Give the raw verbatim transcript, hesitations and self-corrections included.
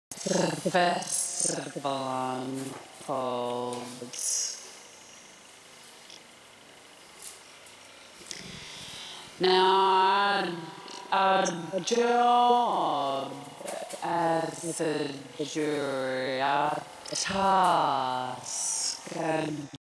festival called Now our, our job as a jury, our task